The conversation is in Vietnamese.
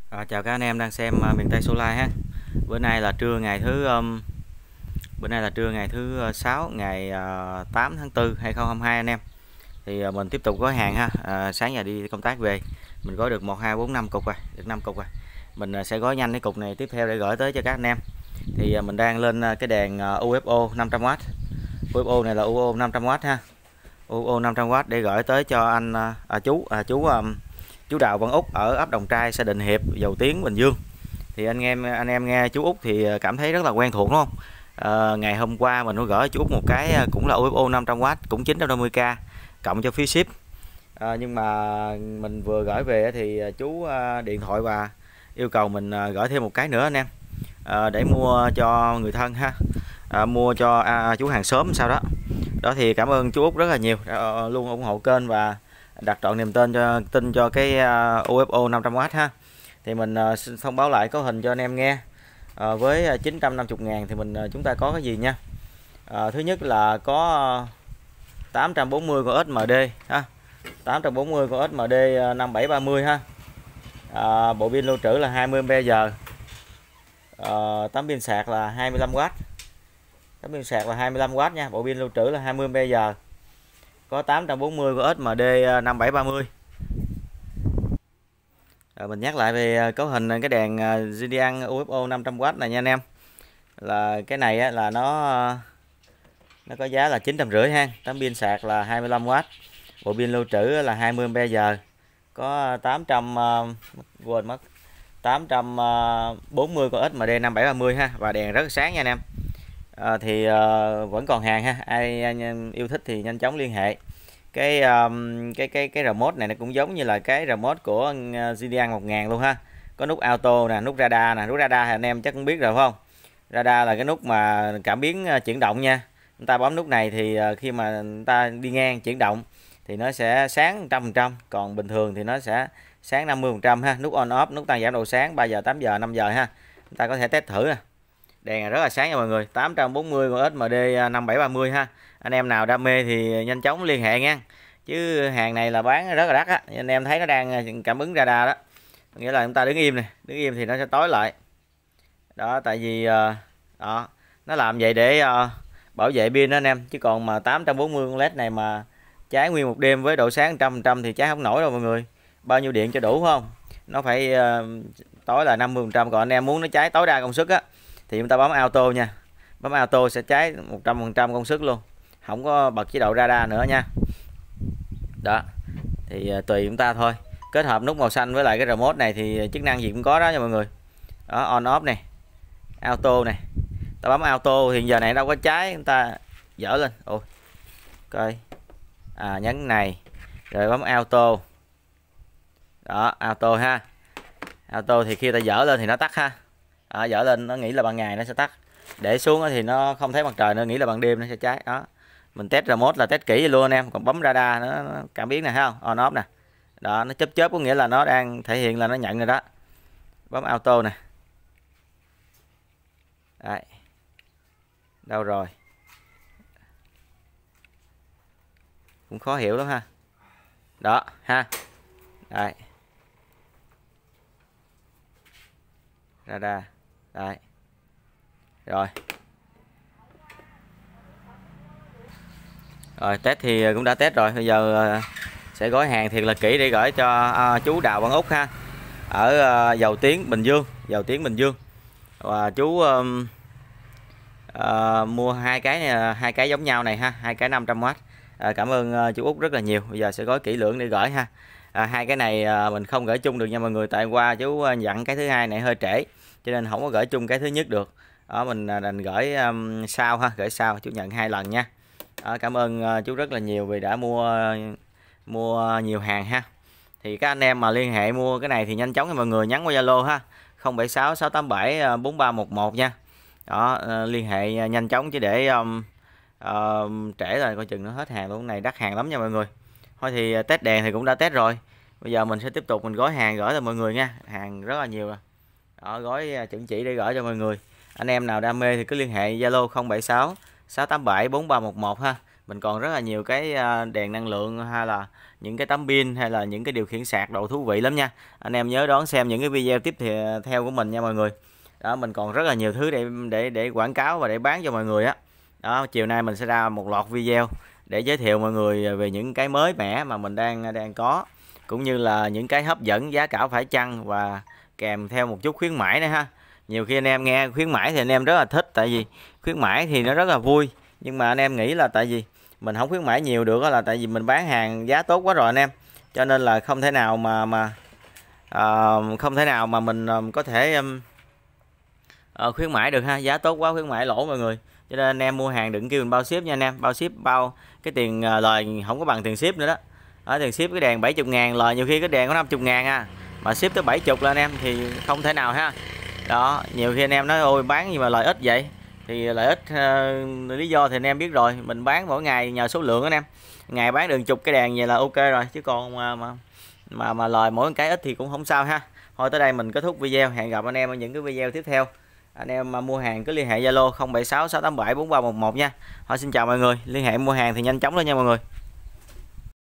Chào các anh em đang xem miền Tây Solar ha. Bữa nay là trưa ngày thứ bữa nay là trưa ngày thứ 6 ngày 8 tháng 4 2022 anh em. Thì mình tiếp tục gói hàng ha. Sáng giờ đi công tác về mình gói được 1 2 4 5 cục rồi, được 5 cục rồi. Mình sẽ gói nhanh cái cục này tiếp theo để gửi tới cho các anh em. Thì mình đang lên cái đèn UFO 500W. UFO này là UFO 500W ha. UFO 500W để gửi tới cho anh chú Đào Văn Úc ở ấp Đồng Trai, xã Định Hiệp, Dầu Tiếng, Bình Dương. Thì anh em nghe chú Úc thì cảm thấy rất là quen thuộc đúng không? Ngày hôm qua mình có gửi chú Úc một cái cũng là UFO 500W, cũng 950k cộng cho phí ship. Nhưng mà mình vừa gửi về thì chú điện thoại và yêu cầu mình gửi thêm một cái nữa anh em, để mua cho người thân ha, mua cho chú hàng xóm sau đó. Thì cảm ơn chú Úc rất là nhiều, luôn ủng hộ kênh và đặt trọn niềm tin cho cái UFO 500W ha. Thì mình xin thông báo lại có hình cho anh em nghe. Với 950.000 thì chúng ta có cái gì nha. Thứ nhất là có 840 con XMD ha, 840 con XMD 5730 ha. Bộ pin lưu trữ là 20 mAh. Tấm pin sạc là 25W. Tấm pin sạc là 25W nha, bộ pin lưu trữ là 20 mAh. Có 840 của XMD 5730. Mình nhắc lại về cấu hình cái đèn Zodiac UFO 500W này nha anh em. Là cái này á, là nó có giá là 950 ha. Tấm pin sạc là 25W. Bộ pin lưu trữ là 20 mAh. Có 840 con XMD 5730 ha, và đèn rất sáng nha anh em. Thì vẫn còn hàng ha, ai yêu thích thì nhanh chóng liên hệ. Cái remote này nó cũng giống như là cái remote của Zodiac 1000 luôn ha. Có nút auto nè, nút radar nè. Nút radar thì anh em chắc cũng biết rồi phải không? Radar là cái nút mà cảm biến chuyển động nha. Người ta bấm nút này thì khi mà người ta đi ngang chuyển động thì nó sẽ sáng 100%, còn bình thường thì nó sẽ sáng 50% ha. Nút on off, nút tăng giảm độ sáng 3 giờ, 8 giờ, 5 giờ ha. Người ta có thể test thử nè. Đèn này rất là sáng nha mọi người. 840 con XMD 5730 ha. Anh em nào đam mê thì nhanh chóng liên hệ nha. Chứ hàng này là bán rất là đắt á. Anh em thấy nó đang cảm ứng radar đó, nghĩa là chúng ta đứng im này, đứng im thì nó sẽ tối lại đó. Tại vì đó, nó làm vậy để bảo vệ pin đó anh em. Chứ còn mà 840 con led này mà cháy nguyên một đêm với độ sáng 100% thì cháy không nổi đâu mọi người. Bao nhiêu điện cho đủ không? Nó phải tối là 50%. Còn anh em muốn nó cháy tối đa công suất á thì chúng ta bấm auto nha. Bấm auto sẽ cháy 100% công suất luôn, không có bật chế độ radar nữa nha. Đó thì tùy chúng ta thôi. Kết hợp nút màu xanh với lại cái remote này thì chức năng gì cũng có đó nha mọi người. Đó, on off này, auto này. Ta bấm auto thì giờ này đâu có cháy, chúng ta dở lên. Ôi coi, nhấn này rồi bấm auto. Đó, auto ha. Auto thì khi ta dở lên thì nó tắt ha. Dở lên nó nghĩ là ban ngày nó sẽ tắt, để xuống thì nó không thấy mặt trời nữa, nghĩ là ban đêm nó sẽ cháy. Đó, mình test remote là test kỹ luôn anh em. Còn bấm radar nó cảm biến này thấy không, on off nè. Đó, nó chớp chớp có nghĩa là nó đang thể hiện là nó nhận rồi đó. Bấm auto nè. Đấy, đâu rồi, cũng khó hiểu lắm ha. Đó ha. Đấy, radar. Đấy rồi. Rồi test thì cũng đã test rồi. Bây giờ sẽ gói hàng thiệt là kỹ để gửi cho chú Đào Văn Úc ha, ở Dầu Tiếng, Bình Dương, Dầu Tiếng, Bình Dương. Và chú mua hai cái giống nhau này ha, hai cái 500W. Cảm ơn chú Úc rất là nhiều. Bây giờ sẽ gói kỹ lưỡng để gửi ha. Hai cái này mình không gửi chung được nha mọi người, tại qua chú dặn cái thứ hai này hơi trễ cho nên không có gửi chung cái thứ nhất được. Đó, mình đành gửi sau ha, gửi sau, chú nhận 2 lần nha. Cảm ơn chú rất là nhiều vì đã mua nhiều hàng ha. Thì các anh em mà liên hệ mua cái này thì nhanh chóng nha mọi người, nhắn qua Zalo ha, 076 687 4311 nha. Đó, liên hệ nhanh chóng chứ để trễ rồi coi chừng nó hết hàng luôn. Cái này đắt hàng lắm nha mọi người. Thôi thì test đèn thì cũng đã test rồi. Bây giờ mình sẽ tiếp tục mình gói hàng gửi cho mọi người nha. Hàng rất là nhiều rồi. Đó, gói chuẩn chỉ để gửi cho mọi người. Anh em nào đam mê thì cứ liên hệ Zalo 076 687 4311 ha. Mình còn rất là nhiều cái đèn năng lượng, hay là những cái tấm pin, hay là những cái điều khiển sạc đồ thú vị lắm nha. Anh em nhớ đón xem những cái video tiếp theo của mình nha mọi người. Đó, mình còn rất là nhiều thứ để quảng cáo và để bán cho mọi người á. Đó, chiều nay mình sẽ ra một loạt video để giới thiệu mọi người về những cái mới mẻ mà mình đang có, cũng như là những cái hấp dẫn, giá cả phải chăng, và kèm theo một chút khuyến mãi nữa ha. Nhiều khi anh em nghe khuyến mãi thì anh em rất là thích, tại vì khuyến mãi thì nó rất là vui, nhưng mà anh em nghĩ là tại vì mình không khuyến mãi nhiều được, là tại vì mình bán hàng giá tốt quá rồi anh em, cho nên là không thể nào mà mình có thể khuyến mãi được ha. Giá tốt quá khuyến mãi lỗ mọi người, cho nên anh em mua hàng đừng kêu mình bao ship nha anh em. Bao ship bao cái tiền lời không có bằng tiền ship nữa đó. Ở tiền ship cái đèn 70.000, lời nhiều khi cái đèn có 50.000 mà ship tới 70 là anh em, thì không thể nào ha. Đó, nhiều khi anh em nói ôi bán gì mà lợi ích vậy, thì lợi ích lý do thì anh em biết rồi, mình bán mỗi ngày nhờ số lượng anh em, ngày bán được chục cái đèn vậy là ok rồi, chứ còn mà lời mỗi cái ít thì cũng không sao ha. Thôi tới đây mình kết thúc video, hẹn gặp anh em ở những cái video tiếp theo. Anh em mà mua hàng cứ liên hệ Zalo 0766874311 nha. Thôi xin chào mọi người, liên hệ mua hàng thì nhanh chóng lên nha mọi người.